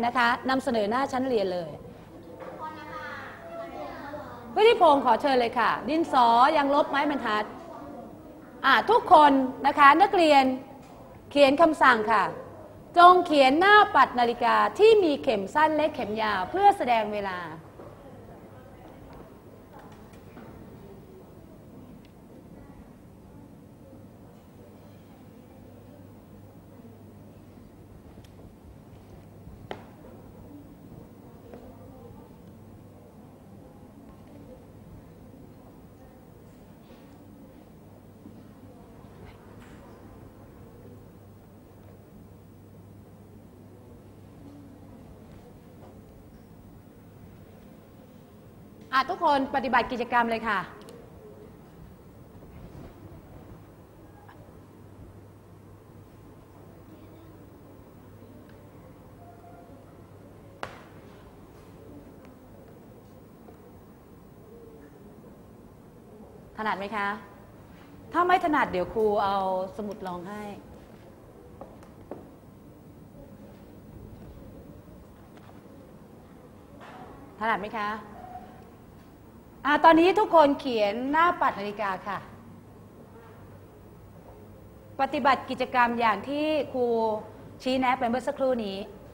นะคะนำเสนอหน้าชั้นเรียนเลยพุทธิพงศ์ขอเชิญเลยค่ะดินสอยังลบไม้บรรทัดทุกคนนะคะนักเรียนเขียนคำสั่งค่ะจงเขียนหน้าปัดนาฬิกาที่มีเข็มสั้นและเข็มยาวเพื่อแสดงเวลาทุกคนปฏิบัติกิจกรรมเลยค่ะถนัดไหมคะถ้าไม่ถนัดเดี๋ยวครูเอาสมุดรองให้ถนัดไหมคะตอนนี้ทุกคนเขียนหน้าปัดนาฬิกาค่ะปฏิบัติกิจกรรมอย่างที่ครูชี้แนะไปเมื่อสักครู่นี้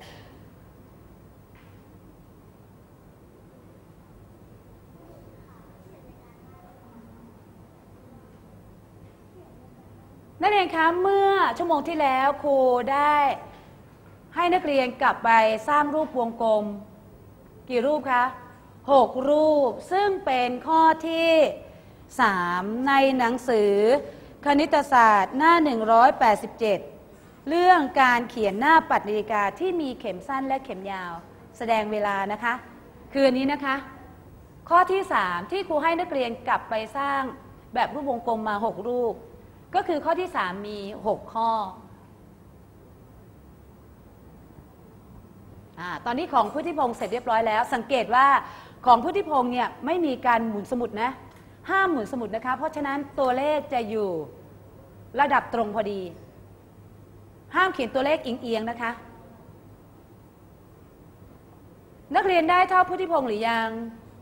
นักเรียนคะเมื่อชั่วโมงที่แล้วครูได้ให้นักเรียนกลับไปสร้างรูปวงกลมกี่รูปคะ6 รูปซึ่งเป็นข้อที่3ในหนังสือคณิตศาสตร์หน้า187เรื่องการเขียนหน้าปัดนาฬิกาที่มีเข็มสั้นและเข็มยาวแสดงเวลานะคะคืออันนี้นะคะข้อที่3ที่ครูให้นักเรียนกลับไปสร้างแบบรูปวงกลมมา6 รูปก็คือข้อที่3มี6 ข้อตอนนี้ของพุทธิพงศ์เสร็จเรียบร้อยแล้วสังเกตว่าของพุทธิพงศ์เนี่ยไม่มีการหมุนสมุดนะห้ามหมุนสมุดนะคะเพราะฉะนั้นตัวเลขจะอยู่ระดับตรงพอดีห้ามเขียนตัวเลขเอียงๆนะคะนักเรียนได้เท่าพุทธิพงศ์หรือยัง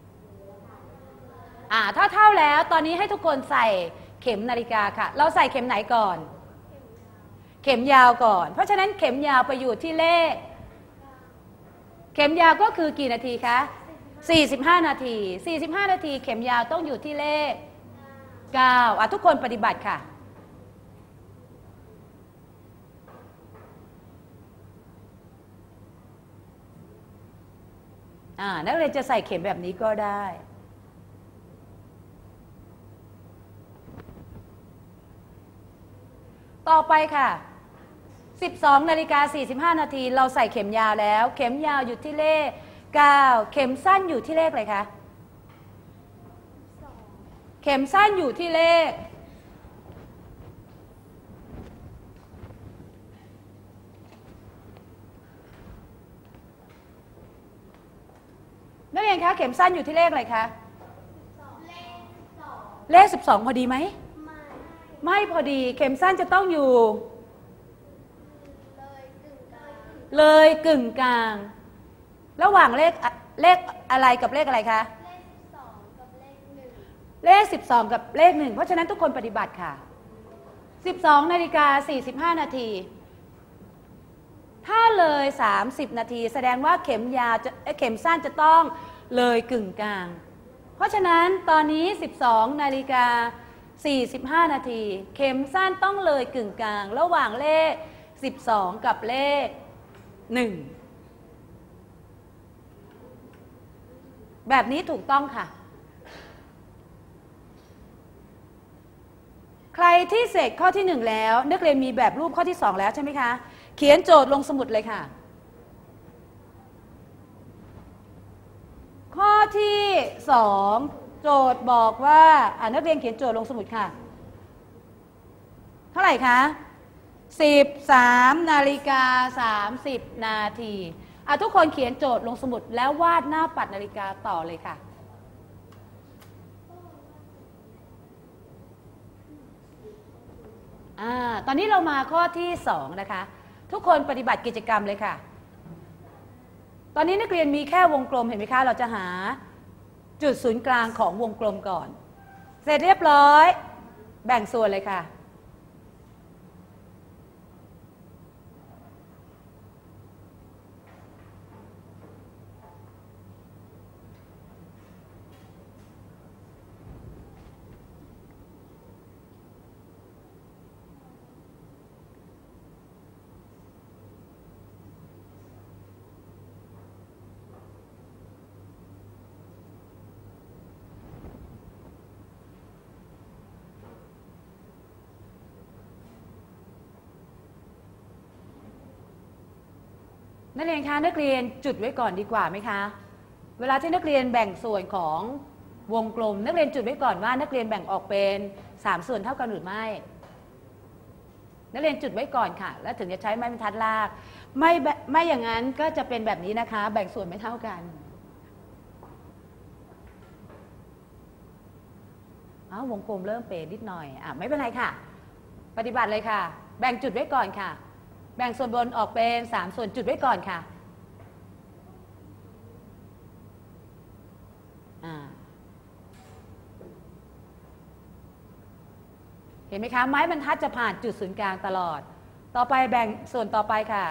ถ้าเท่าแล้วตอนนี้ให้ทุกคนใส่เข็มนาฬิกาค่ะเราใส่เข็มไหนก่อนเข็มยาวก่อนเพราะฉะนั้นเข็มยาวไปอยู่ที่เลขเข็มยาวก็คือกี่นาทีคะ45 นาที45 นาทีเข็มยาวต้องอยู่ที่เลข9ทุกคนปฏิบัติค่ะนักเรียนจะใส่เข็มแบบนี้ก็ได้ต่อไปค่ะ12 นาฬิกา 45 นาทีเราใส่เข็มยาวแล้วเข็มยาวอยู่ที่เลข9เข็มสั้นอยู่ที่เลขอะไรคะเข็มสั้นอยู่ที่เลขนักเรียนคะเข็มสั้นอยู่ที่เลขอะไรคะเลข12พอดีไหมไม่พอดีเข็มสั้นจะต้องอยู่เลยกึ่งกลางระหว่างเลขอะไรกับเลขอะไรคะเลข12กับเลข1เพราะฉะนั้นทุกคนปฏิบัติค่ะ12 นาฬิกา 45 นาทีถ้าเลย30 นาทีแสดงว่าเข็มยาวเข็มสั้นจะต้องเลยกึ่งกลางเพราะฉะนั้นตอนนี้12 นาฬิกา 45 นาทีเข็มสั้นต้องเลยกึ่งกลางระหว่างเลข12กับเลข1แบบนี้ถูกต้องค่ะใครที่เสร็จข้อที่1แล้วนักเรียนมีแบบรูปข้อที่2แล้วใช่ไหมคะเขียนโจทย์ลงสมุดเลยค่ะข้อที่2โจทย์บอกว่านักเรียนเขียนโจทย์ลงสมุดค่ะเท่าไหร่คะ13 นาฬิกา 30 นาทีทุกคนเขียนโจทย์ลงสมุดแล้ววาดหน้าปัดนาฬิกาต่อเลยค่ะตอนนี้เรามาข้อที่2นะคะทุกคนปฏิบัติกิจกรรมเลยค่ะตอนนี้นักเรียนมีแค่วงกลมเห็นไหมคะเราจะหาจุดศูนย์กลางของวงกลมก่อนเสร็จเรียบร้อยแบ่งส่วนเลยค่ะนักเรียนคะนักเรียนจุดไว้ก่อนดีกว่าไหมคะเวลาที่นักเรียนแบ่งส่วนของวงกลมนักเรียนจุดไว้ก่อนว่านักเรียนแบ่งออกเป็น3ส่วนเท่ากันหรือไม่นักเรียนจุดไว้ก่อนค่ะแล้วถึงจะใช้ไม้บรรทัดลากไม่อย่างนั้นก็จะเป็นแบบนี้นะคะแบ่งส่วนไม่เท่ากันวงกลมเริ่มเป๋นิดหน่อยไม่เป็นไรค่ะปฏิบัติเลยค่ะแบ่งจุดไว้ก่อนค่ะแบ่งส่วนบนออกเป็น3ส่วนจุดไว้ก่อนค่ะเห็นไหมคะไม้บรรทัดจะผ่านจุดศูนย์กลางตลอดต่อไปแบ่งส่วนต่อไปค่ะ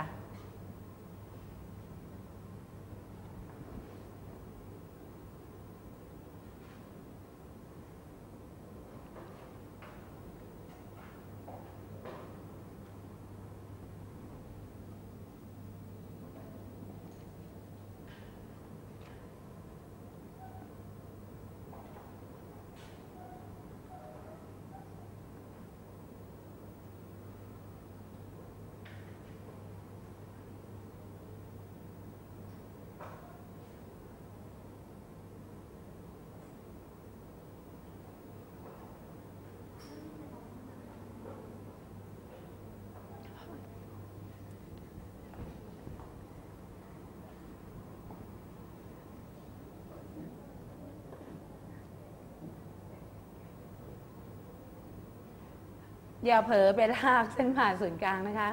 อย่าเผลอไปลากเส้นผ่านศูนย์กลางนะคะ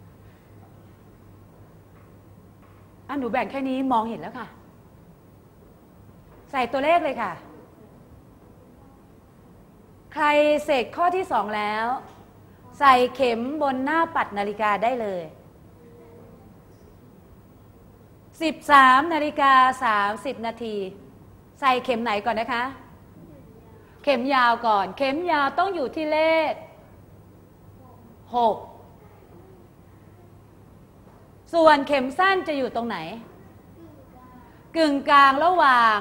หนูแบ่งแค่นี้มองเห็นแล้วค่ะใส่ตัวเลขเลยค่ะใครเสร็จข้อที่2แล้วใส่เข็มบนหน้าปัดนาฬิกาได้เลย13:30 นาทีใส่เข็มไหนก่อนนะคะเข็มยาวก่อนเข็มยาวต้องอยู่ที่เลข6ส่วนเข็มสั้นจะอยู่ตรงไหนกึ่งกลางระหว่าง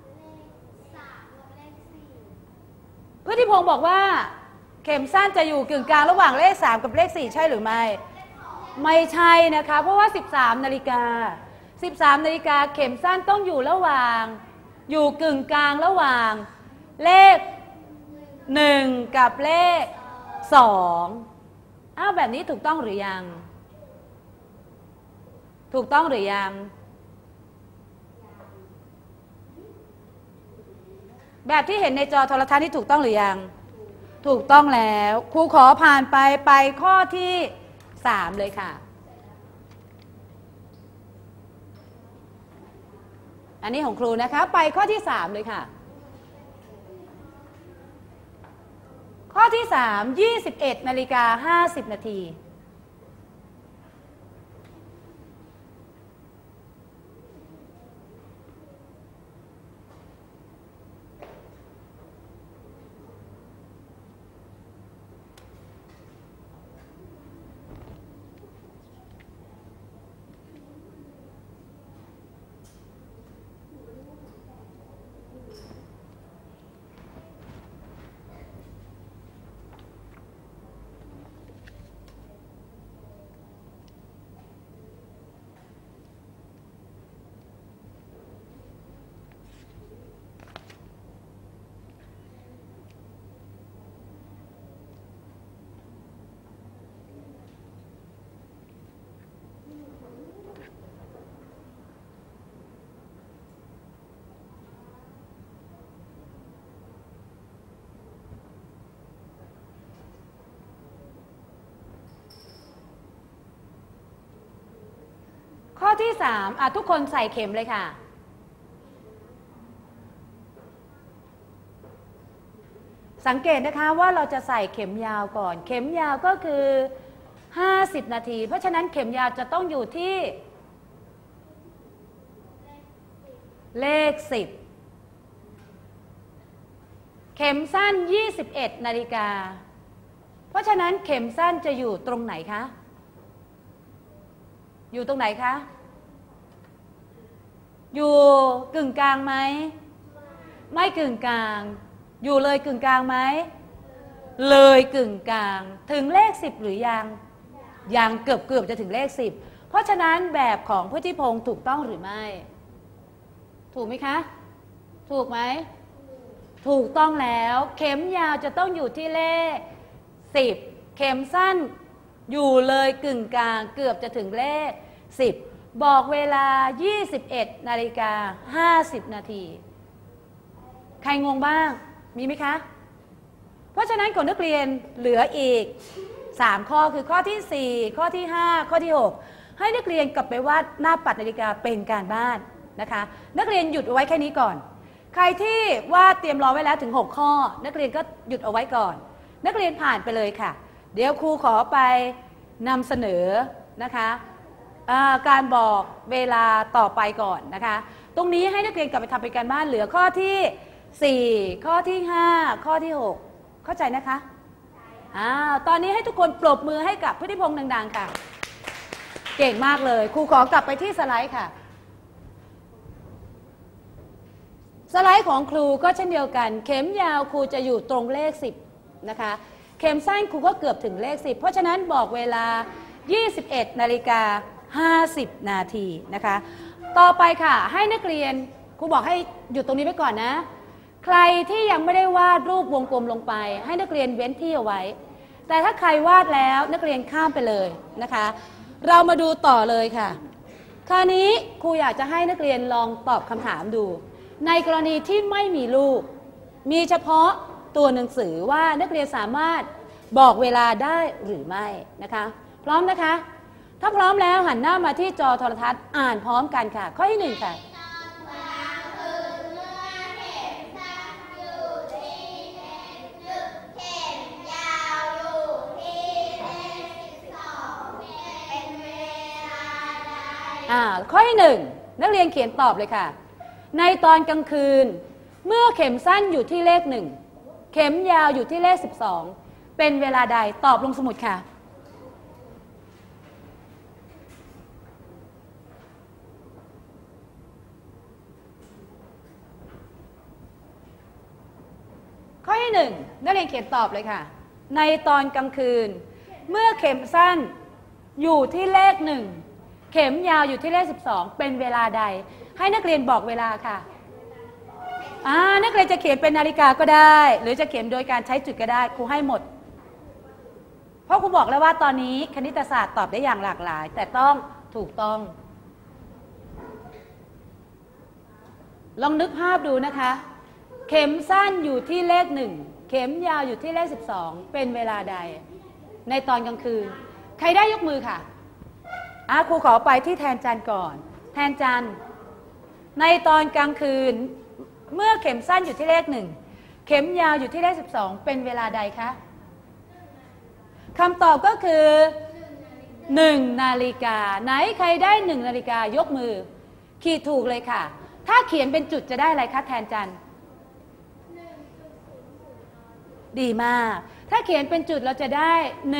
พุทธิพงศ์บอกว่าเข็มสั้นจะอยู่กึ่งกลางระหว่างเลข3กับเลข4ใช่หรือไม่ไม่ใช่นะคะเพราะว่า13 นาฬิกาเข็มสั้นต้องอยู่ระหว่างอยู่กึ่งกลางระหว่างเลข1กับเลข2แบบนี้ถูกต้องหรือยังถูกต้องหรือยังแบบที่เห็นในจอโทรทัศน์ที่ถูกต้องหรือยังถูกต้องแล้วครูขอผ่านไปข้อที่3เลยค่ะอันนี้ของครูนะคะไปข้อที่3เลยค่ะข้อที่3 21:50 นาทีข้อที่3ทุกคนใส่เข็มเลยค่ะสังเกตนะคะว่าเราจะใส่เข็มยาวก่อนเข็มยาวก็คือ50 นาทีเพราะฉะนั้นเข็มยาวจะต้องอยู่ที่เลข10เข็มสั้น21 นาฬิกาเพราะฉะนั้นเข็มสั้นจะอยู่ตรงไหนคะอยู่ตรงไหนคะอยู่กึ่งกลางไหมไม่กึ่งกลางอยู่เลยกึ่งกลางไหมเลยกึ่งกลางถึงเลข10หรือยังเกือบจะถึงเลข10เพราะฉะนั้นแบบของพุทธิพงศ์ถูกต้องหรือไม่ถูกไหมคะถูกไหมถูกต้องแล้วเข็มยาวจะต้องอยู่ที่เลข10เข็มสั้นอยู่เลยกึ่งกลางเกือบจะถึงเลข10บอกเวลา21 นาฬิกา 50 นาทีใครงงบ้างมีไหมคะเพราะฉะนั้นของนักเรียนเหลืออีก3ข้อคือข้อที่4ข้อที่5ข้อที่6ให้นักเรียนกลับไปวาดหน้าปัดนาฬิกาเป็นการบ้านนะคะนักเรียนหยุดเอาไว้แค่นี้ก่อนใครที่วาดเตรียมรอไว้แล้วถึง6ข้อนักเรียนก็หยุดเอาไว้ก่อนนักเรียนผ่านไปเลยค่ะเดี๋ยวครูขอไปนำเสนอนะคะการบอกเวลาต่อไปก่อนนะคะตรงนี้ให้นักเรียนกลับไปทำเป็นการบ้านเหลือข้อที่4ข้อที่5ข้อที่6เข้าใจนะคะตอนนี้ให้ทุกคนปรบมือให้กับพุทธิพงศ์ดังๆค่ะเก่งมากเลยครูขอกลับไปที่สไลด์ค่ะสไลด์ของครูก็เช่นเดียวกันเข็มยาวครูจะอยู่ตรงเลข10นะคะเข็มสั้นครูก็เกือบถึงเลข10เพราะฉะนั้นบอกเวลา21 นาฬิกา 50 นาทีนะคะต่อไปค่ะให้นักเรียนครูบอกให้หยุดตรงนี้ไว้ก่อนนะใครที่ยังไม่ได้วาดรูปวงกลมลงไปให้นักเรียนเว้นที่เอาไว้แต่ถ้าใครวาดแล้วนักเรียนข้ามไปเลยนะคะเรามาดูต่อเลยค่ะคราวนี้ครูอยากจะให้นักเรียนลองตอบคำถามดูในกรณีที่ไม่มีรูปมีเฉพาะตัวหนังสือว่านักเรียนสามารถบอกเวลาได้หรือไม่นะคะพร้อมนะคะถ้าพร้อมแล้วหันหน้ามาที่จอโทรทัศน์อ่านพร้อมกันค่ะข้อที่1ค่ะข้อที่1นักเรียนเขียนตอบเลยค่ะในตอนกลางคืนเมื่อเข็มสั้นอยู่ที่เลข1เข็มยาวอยู่ที่เลข12เป็นเวลาใดตอบลงสมุดค่ะข้อที่1นักเรียนเขียนตอบเลยค่ะในตอนกลางคืนเมื่อเข็มสั้นอยู่ที่เลข1เข็มยาวอยู่ที่เลข12เป็นเวลาใดให้นักเรียนบอกเวลาค่ะนักเรียนจะเขียนเป็นนาฬิกาก็ได้หรือจะเขียนโดยการใช้จุดก็ได้ครูให้หมดเพราะครูบอกแล้วว่าตอนนี้คณิตศาสตร์ตอบได้อย่างหลากหลายแต่ต้องถูกต้องลองนึกภาพดูนะคะเข็มสั้นอยู่ที่เลข1เข็มยาวอยู่ที่เลข12เป็นเวลาใดในตอนกลางคืนใครได้ยกมือค่ะครูขอไปที่แทนจันก่อนแทนจันในตอนกลางคืนเมื่อเข็มสั้นอยู่ที่เลข1เข็มยาวอยู่ที่เลข12เป็นเวลาใดคะคำตอบก็คือ1 นาฬิกาไหนใครได้1 นาฬิกายกมือขีดถูกเลยค่ะถ้าเขียนเป็นจุดจะได้อะไรคะแทนจันดีมากถ้าเขียนเป็นจุดเราจะได้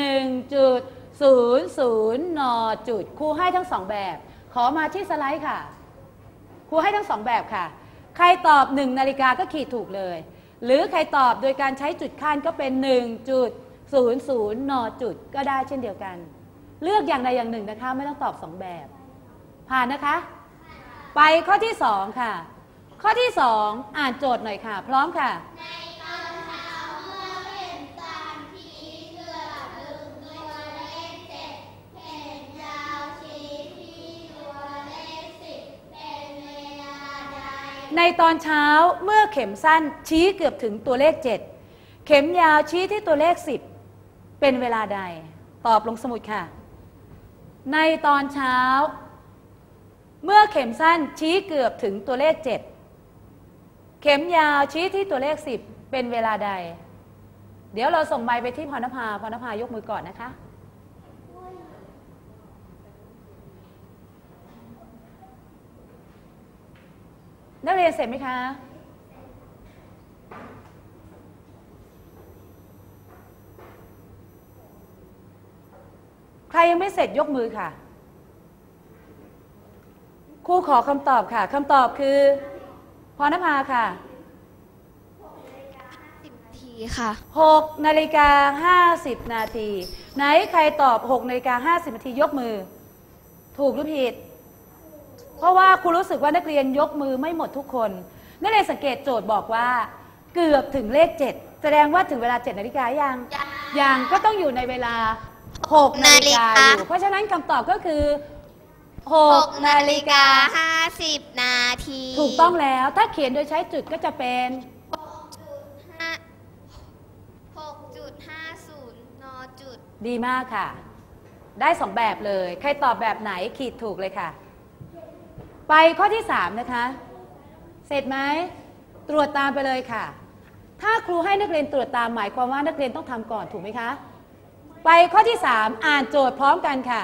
1.00 น.จุดครูให้ทั้ง2แบบขอมาที่สไลด์ค่ะครูให้ทั้ง2แบบค่ะใครตอบ1 นาฬิกาก็ขีดถูกเลยหรือใครตอบโดยการใช้จุดข้านก็เป็น1.00 น.จุดก็ได้เช่นเดียวกันเลือกอย่างใดอย่างหนึ่งนะคะไม่ต้องตอบ2แบบผ่านนะคะไปข้อที่2ค่ะข้อที่2อ่านโจทย์หน่อยค่ะพร้อมค่ะในตอนเช้าเมื่อเข็มสั้นชี้เกือบถึงตัวเลข7เข็มยาวชี้ที่ตัวเลข10เป็นเวลาใดตอบลงสมุดค่ะในตอนเช้าเมื่อเข็มสั้นชี้เกือบถึงตัวเลข7เข็มยาวชี้ที่ตัวเลข10เป็นเวลาใดเดี๋ยวเราส่งไมค์ไปที่พรณภา พรณภายกมือก่อนนะคะนักเรียนเสร็จไหมคะใครยังไม่เสร็จยกมือค่ะครูขอคำตอบค่ะคำตอบคือพรณภาค่ะค่ะ 6 นาฬิกา 50 นาทีไหนใครตอบ6 นาฬิกา 50 นาทียกมือถูกหรือผิดเพราะว่าครูรู้สึกว่านักเรียนยกมือไม่หมดทุกคนนักเรียนสังเกตโจทย์บอกว่าเกือบถึงเลข7แสดงว่าถึงเวลา7 นาฬิกายังก็ต้องอยู่ในเวลา6 นาฬิกาอยู่เพราะฉะนั้นคำตอบก็คือ6 นาฬิกา 50 นาทีถูกต้องแล้วถ้าเขียนโดยใช้จุดก็จะเป็น 6.50 น.จุดดีมากค่ะได้2แบบเลยใครตอบแบบไหนขีดถูกเลยค่ะไปข้อที่3นะคะเสร็จไหมตรวจตามไปเลยค่ะถ้าครูให้นักเรียนตรวจตามหมายความว่านักเรียนต้องทำก่อนถูกไหมคะไปข้อที่3อ่านโจทย์พร้อมกันค่ะ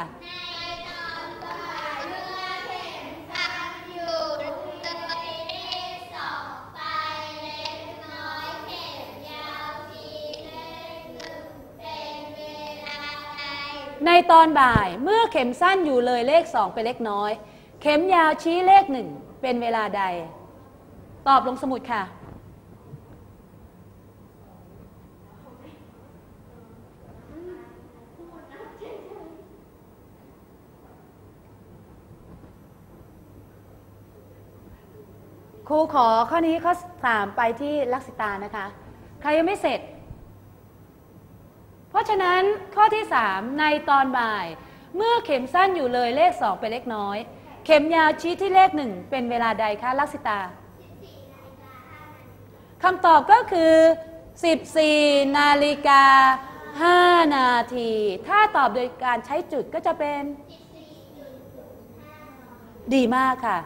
ในตอนบ่ายเมื่อเข็มสั้นอยู่เลยเลข2เป็นเล็กน้อยเข็มยาวชี้เลข1เป็นเวลาใดตอบลงสมุดค่ะครูขอข้อนี้ข้อ3ไปที่ลักษิตานะคะใครยังไม่เสร็จเพราะฉะนั้นข้อที่3ในตอนบ่ายเมื่อเข็มสั้นอยู่เลยเลข2เป็นเล็กน้อยเข็มยาวชี้ที่เลข1เป็นเวลาใดคะลักษิตาคำตอบก็คือ14 นาฬิกา 5 นาทีถ้าตอบโดยการใช้จุดก็จะเป็นดีมากค่ะ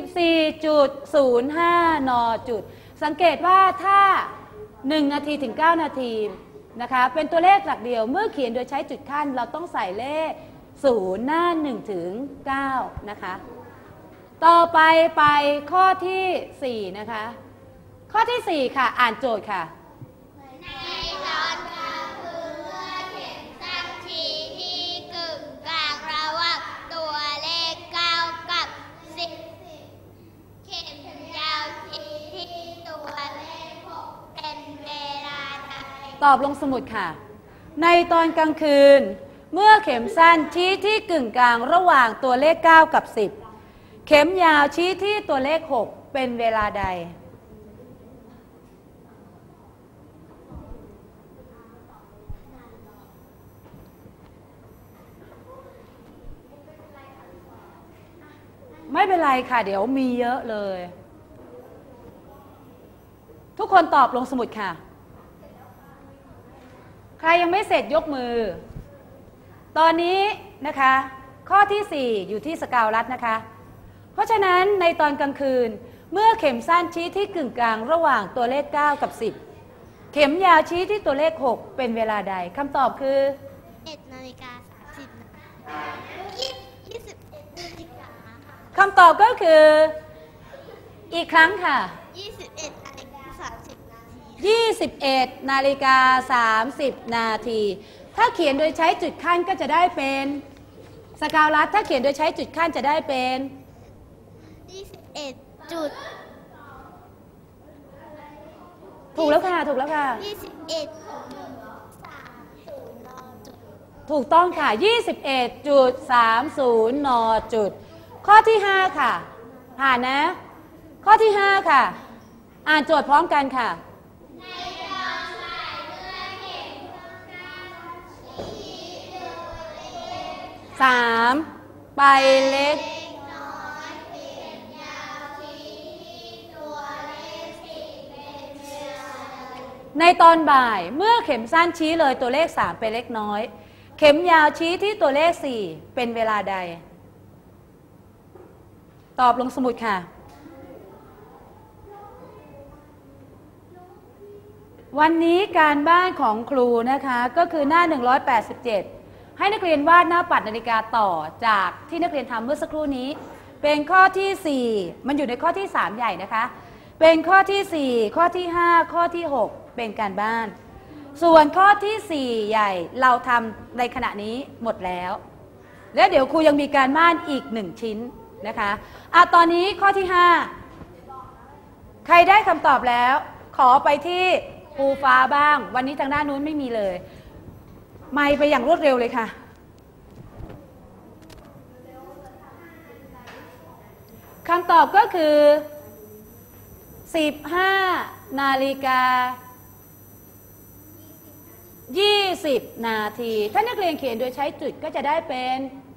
14.05 น.จุดสังเกตว่าถ้า1 นาทีถึง 9 นาทีนะคะเป็นตัวเลขหลักเดียวเมื่อเขียนโดยใช้จุดขั้นเราต้องใส่เลข0หน้า1ถึง9นะคะต่อไปข้อที่4นะคะข้อที่4ค่ะอ่านโจทย์ค่ะในตอนกลางคืนเมื่อเข็มสั้นชี้ที่กึ่งกลางระหว่างตัวเลข9กับ10เข็มยาวชี้ที่ตัวเลข6เป็นเวลาใดตอบลงสมุดค่ะในตอนกลางคืนเมื่อเข็มสั้นชี้ที่กึ่งกลางระหว่างตัวเลข9กับ10เข็มยาวชี้ที่ตัวเลข6เป็นเวลาใดไม่เป็นไรค่ะเดี๋ยวมีเยอะเลยทุกคนตอบลงสมุดค่ะใครยังไม่เสร็จยกมือตอนนี้นะคะข้อที่4อยู่ที่สกาวรัฐนะคะเพราะฉะนั้นในตอนกลางคืนเมื่อเข็มสั้นชี้ที่กึ่งกลางระหว่างตัวเลข9กับ10เข็มยาวชี้ที่ตัวเลข6เป็นเวลาใดคำตอบคือ 1 นาฬิกา 30 นาที21 นาฬิกาคำตอบก็คืออีกครั้งค่ะ 21 นาฬิกา 30 นาที 21 นาฬิกา 30 นาทีถ้าเขียนโดยใช้จุดขั้นก็จะได้เป็นสกาวรัฐถ้าเขียนโดยใช้จุดขั้นจะได้เป็น 21 จุดถูกแล้วค่ะถูกแล้วค่ะถูกต้องค่ะ 21.30 น.จุดข้อที่5ค่ะผ่านนะข้อที่5ค่ะอ่านโจทย์พร้อมกันค่ะ3ไปเล็กในตอนบ่ายเมื่อเข็มสั้นชี้เลยตัวเลข3เป็นเล็กน้อยเข็มยาวชี้ที่ตัวเลข4เป็นเวลาใดตอบลงสมุดค่ะวันนี้การบ้านของครูนะคะก็คือหน้า187ให้นักเรียนวาดหน้าปัดนาฬิกาต่อจากที่นักเรียนทำเมื่อสักครู่นี้เป็นข้อที่4มันอยู่ในข้อที่3ใหญ่นะคะเป็นข้อที่4ข้อที่5ข้อที่6เป็นการบ้านส่วนข้อที่4ใหญ่เราทำในขณะนี้หมดแล้วและเดี๋ยวครูยังมีการบ้านอีก1ชิ้นนะคะตอนนี้ข้อที่5ใครได้คำตอบแล้วขอไปที่ครูฟ้าบ้างวันนี้ทางด้านนู้นไม่มีเลยไมค์ไปอย่างรวดเร็วเลยค่ะคำตอบก็คือ15 นาฬิกา 20 นาทีถ้านักเรียนเขียนโดยใช้จุดก็จะได้เป็น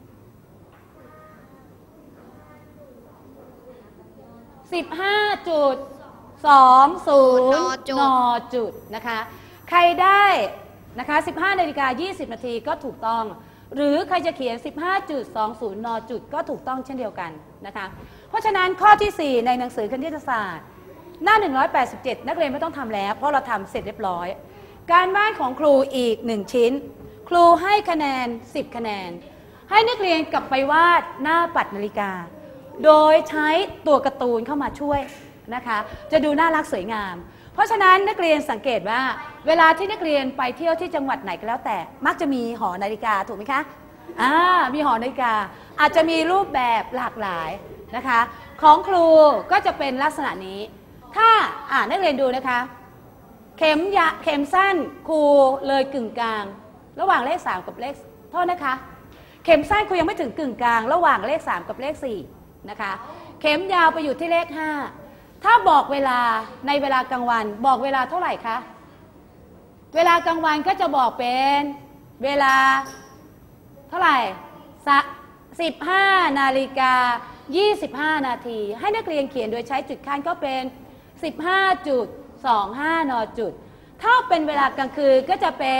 15.20 น.จุดนะคะใครได้นะคะ15 นาฬิกา 20 นาทีก็ถูกต้องหรือใครจะเขียน 15.20 น.จุดก็ถูกต้องเช่นเดียวกันนะคะเพราะฉะนั้นข้อที่4ในหนังสือคณิตศาสตร์หน้า187นักเรียนไม่ต้องทำแล้วเพราะเราทำเสร็จเรียบร้อยการบ้านของครูอีก1ชิ้นครูให้คะแนน10คะแนนให้นักเรียนกลับไปวาดหน้าปัดนาฬิกาโดยใช้ตัวการ์ตูนเข้ามาช่วยนะคะจะดูน่ารักสวยงามเพราะฉะนั้นนักเรียนสังเกตว่าเวลาที่นักเรียนไปเที่ยวที่จังหวัดไหนก็แล้วแต่มักจะมีหอนาฬิกาถูกไหมคะมีหอนาฬิกาอาจจะมีรูปแบบหลากหลายนะคะของครูก็จะเป็นลักษณะนี้ถ้านักเรียนดูนะคะเข็มสั้นครูเลยกึ่งกลางระหว่างเลข3กับเลขโทษนะคะเข็มสั้นครูยังไม่ถึงกึ่งกลางระหว่างเลข3กับเลข4นะคะเข็มยาวไปอยู่ที่เลข5ถ้าบอกเวลาในเวลากลางวันบอกเวลาเท่าไหร่คะเวลากลางวันก็จะบอกเป็นเวลาเท่าไหร่15 นาฬิกา 25 นาทีให้นักเรียนเขียนโดยใช้จุดข้างก็เป็น 15.25 น.จุดถ้าเป็นเวลากลางคืนก็จะเป็น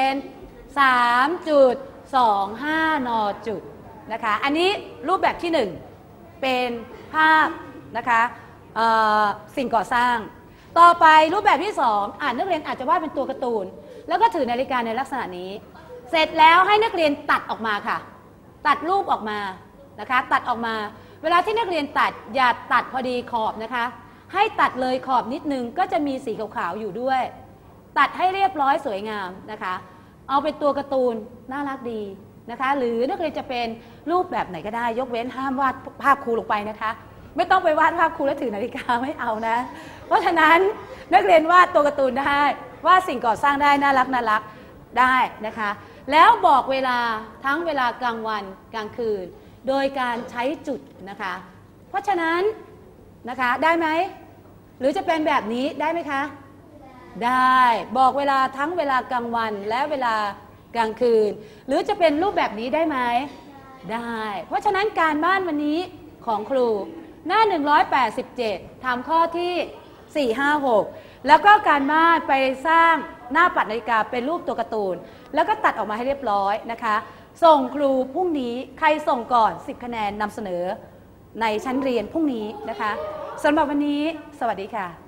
3.25 น.จุดนะคะอันนี้รูปแบบที่1เป็นภาพนะคะสิ่งก่อสร้างต่อไปรูปแบบที่2นักเรียนอาจจะวาดเป็นตัวการ์ตูนแล้วก็ถือนาฬิกาในลักษณะนี้เสร็จแล้วให้นักเรียนตัดออกมาค่ะตัดรูปออกมานะคะตัดออกมาเวลาที่นักเรียนตัดอย่าตัดพอดีขอบนะคะให้ตัดเลยขอบนิดนึงก็จะมีสีขาวๆอยู่ด้วยตัดให้เรียบร้อยสวยงามนะคะเอาเป็นตัวการ์ตูนน่ารักดีนะคะหรือนักเรียนจะเป็นรูปแบบไหนก็ได้ยกเว้นห้ามวาดภาพครูลงไปนะคะไม่ต้องไปวาดภาพครูแล้วถือนาฬิกาไม่เอานะเพราะฉะนั้นนักเรียนวาดตัวการ์ตูนได้วาดสิ่งก่อสร้างได้น่ารักได้นะคะแล้วบอกเวลาทั้งเวลากลางวันกลางคืนโดยการใช้จุดนะคะเพราะฉะนั้นนะคะได้ไหมหรือจะเป็นแบบนี้ได้ไหมคะได้บอกเวลาทั้งเวลากลางวันและเวลากลางคืนหรือจะเป็นรูปแบบนี้ได้ไหมได้เพราะฉะนั้นการบ้านวันนี้ของครูหน้า187ทำข้อที่4 5 6แล้วก็การบ้านไปสร้างหน้าปัดนาฬิกาเป็นรูปตัวการ์ตูนแล้วก็ตัดออกมาให้เรียบร้อยนะคะส่งครูพรุ่งนี้ใครส่งก่อน10คะแนนนำเสนอในชั้นเรียนพรุ่งนี้นะคะสำหรับวันนี้สวัสดีค่ะ